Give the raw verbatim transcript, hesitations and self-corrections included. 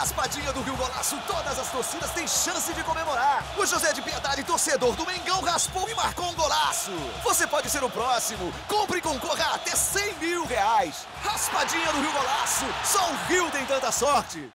Raspadinha do Rio Golaço, todas as torcidas têm chance de comemorar. O José de Piedade, torcedor do Mengão, raspou e marcou um golaço. Você pode ser o próximo. Compre e concorra a até cem mil reais. Raspadinha do Rio Golaço, só o Rio tem tanta sorte.